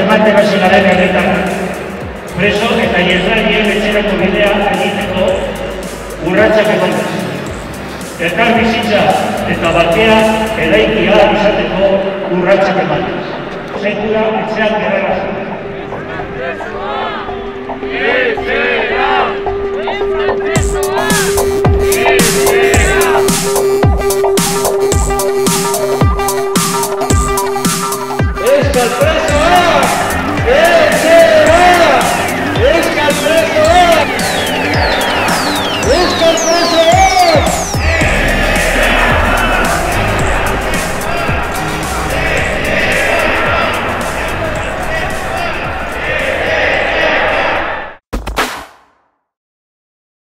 ematen hasi garen herritan. Preso eta ieslarien etxerako bidea egiteko urratsak emanez. Elkar bizitza eta bakea eraikia izateko urratsak emanez. Sekula etxean gerrera zen.